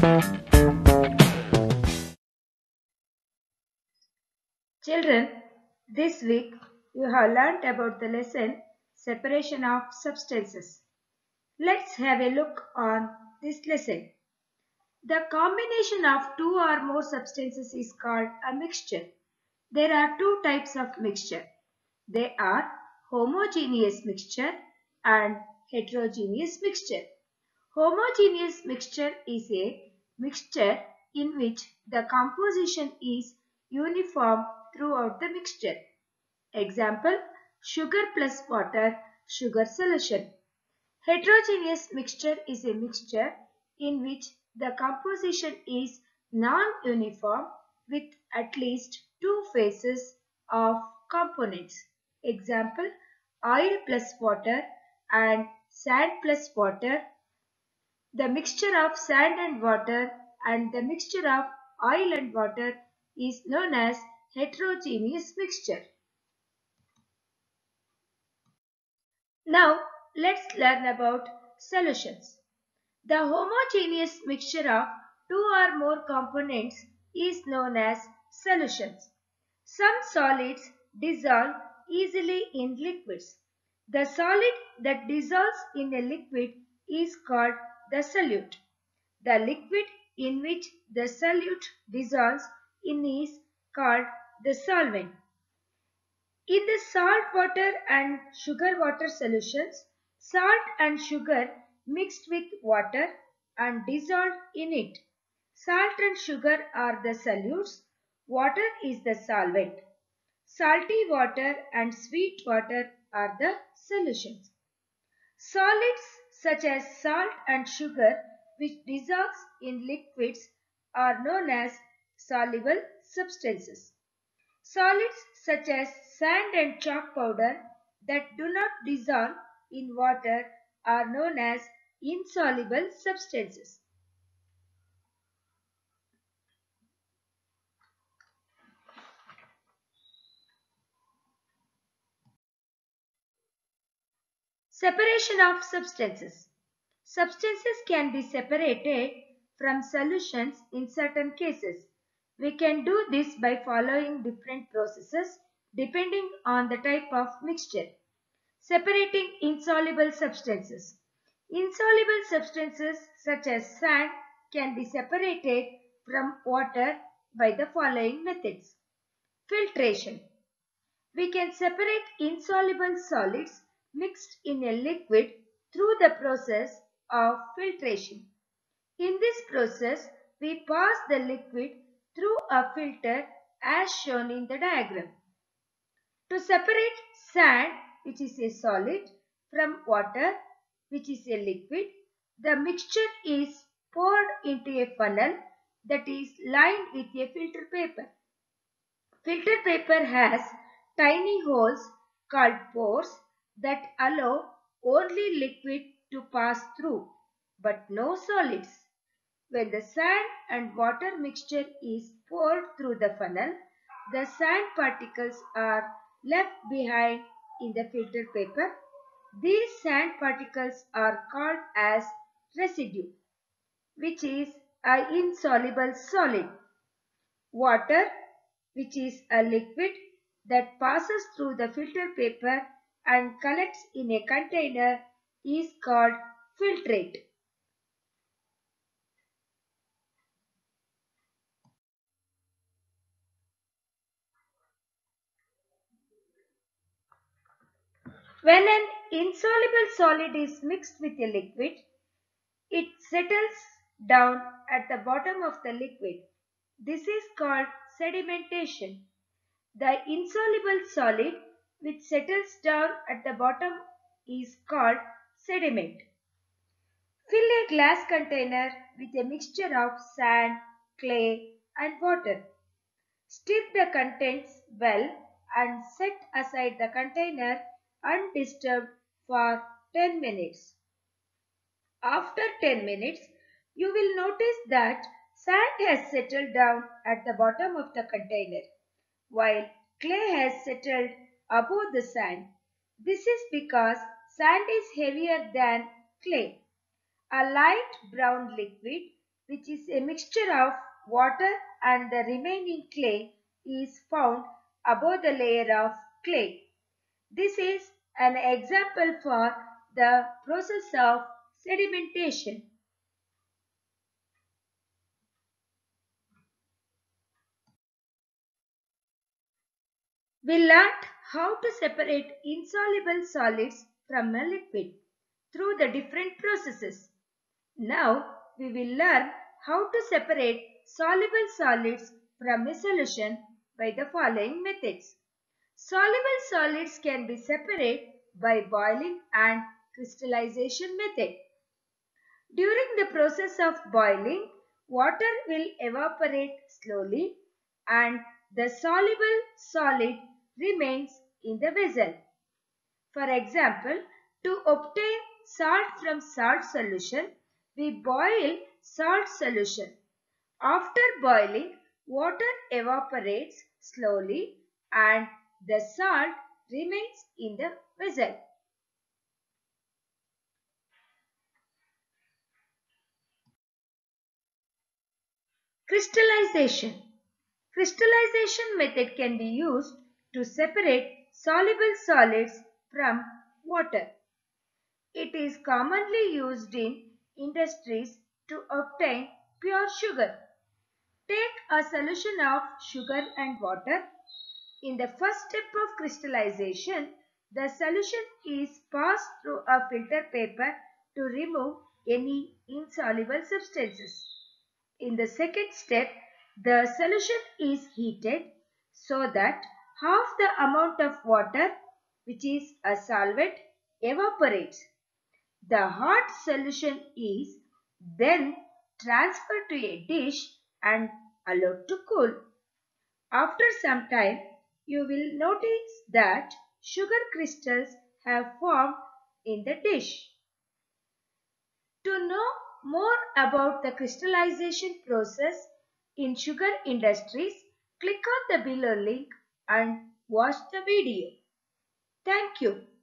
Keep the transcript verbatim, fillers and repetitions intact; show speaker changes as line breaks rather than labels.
Children, this week you have learnt about the lesson separation of substances. Let's have a look on this lesson. The combination of two or more substances is called a mixture. There are two types of mixture. They are homogeneous mixture and heterogeneous mixture. Homogeneous mixture is a mixture in which the composition is uniform throughout the mixture. Example, sugar plus water, sugar solution. Heterogeneous mixture is a mixture in which the composition is non-uniform with at least two phases of components. Example, oil plus water and sand plus water. The mixture of sand and water and the mixture of oil and water is known as heterogeneous mixture. Now let's learn about solutions. The homogeneous mixture of two or more components is known as solutions. Some solids dissolve easily in liquids. The solid that dissolves in a liquid is called the solute. The liquid in which the solute dissolves in is called the solvent. In the salt water and sugar water solutions, salt and sugar mixed with water and dissolved in it. Salt and sugar are the solutes, water is the solvent. Salty water and sweet water are the solutions. Solids such as salt and sugar which dissolves in liquids are known as soluble substances. Solids such as sand and chalk powder that do not dissolve in water are known as insoluble substances. Separation of substances. Substances can be separated from solutions in certain cases. We can do this by following different processes depending on the type of mixture. Separating insoluble substances. Insoluble substances such as sand can be separated from water by the following methods. Filtration. We can separate insoluble solids mixed in a liquid through the process of filtration. In this process, we pass the liquid through a filter as shown in the diagram. To separate sand, which is a solid, from water, which is a liquid, the mixture is poured into a funnel that is lined with a filter paper. Filter paper has tiny holes called pores that allow only liquid to pass through, but no solids. When the sand and water mixture is poured through the funnel, the sand particles are left behind in the filter paper. These sand particles are called as residue, which is an insoluble solid. Water, which is a liquid that passes through the filter paper and collects in a container, is called filtrate. When an insoluble solid is mixed with a liquid, it settles down at the bottom of the liquid. This is called sedimentation. The insoluble solid which settles down at the bottom is called sediment. Fill a glass container with a mixture of sand, clay and water. Stir the contents well and set aside the container undisturbed for ten minutes. After ten minutes, you will notice that sand has settled down at the bottom of the container, while clay has settled above the sand. This is because sand is heavier than clay. A light brown liquid which is a mixture of water and the remaining clay, is found above the layer of clay. This is an example for the process of sedimentation. We learnt how to separate insoluble solids from a liquid through the different processes. Now we will learn how to separate soluble solids from a solution by the following methods. Soluble solids can be separated by boiling and crystallization method. During the process of boiling, water will evaporate slowly and the soluble solid remains in the vessel. For example, to obtain salt from salt solution, we boil salt solution. After boiling, water evaporates slowly and the salt remains in the vessel. Crystallization. Crystallization method can be used to separate soluble solids from water. It is commonly used in industries to obtain pure sugar. Take a solution of sugar and water. In the first step of crystallization, the solution is passed through a filter paper to remove any insoluble substances. In the second step, the solution is heated so that half the amount of water, which is a solvent, evaporates. The hot solution is then transferred to a dish and allowed to cool. After some time, you will notice that sugar crystals have formed in the dish. To know more about the crystallization process in sugar industries, click on the below link and watch the video. Thank you.